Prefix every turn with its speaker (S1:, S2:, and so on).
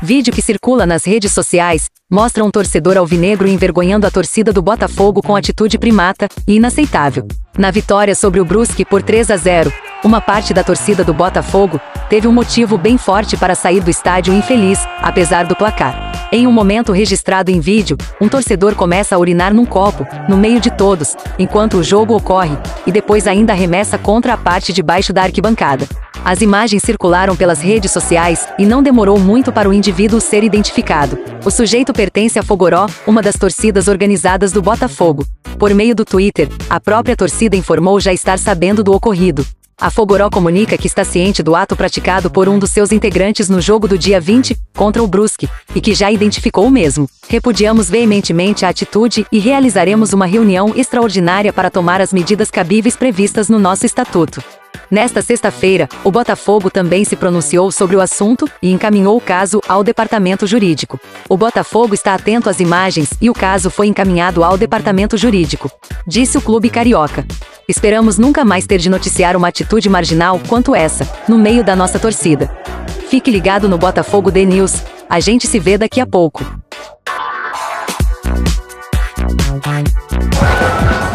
S1: Vídeo que circula nas redes sociais mostra um torcedor alvinegro envergonhando a torcida do Botafogo com atitude primata e inaceitável. Na vitória sobre o Brusque por 3-0, uma parte da torcida do Botafogo teve um motivo bem forte para sair do estádio infeliz, apesar do placar. Em um momento registrado em vídeo, um torcedor começa a urinar num copo, no meio de todos, enquanto o jogo ocorre, e depois ainda arremessa contra a parte de baixo da arquibancada. As imagens circularam pelas redes sociais e não demorou muito para o indivíduo ser identificado. O sujeito pertence à Fogoró, uma das torcidas organizadas do Botafogo. Por meio do Twitter, a própria torcida informou já estar sabendo do ocorrido. A Fogoró comunica que está ciente do ato praticado por um dos seus integrantes no jogo do dia 20, contra o Brusque, e que já identificou o mesmo. Repudiamos veementemente a atitude e realizaremos uma reunião extraordinária para tomar as medidas cabíveis previstas no nosso estatuto. Nesta sexta-feira, o Botafogo também se pronunciou sobre o assunto e encaminhou o caso ao departamento jurídico. O Botafogo está atento às imagens e o caso foi encaminhado ao departamento jurídico, disse o clube carioca. Esperamos nunca mais ter de noticiar uma atitude marginal quanto essa, no meio da nossa torcida. Fique ligado no Botafogo The News, a gente se vê daqui a pouco.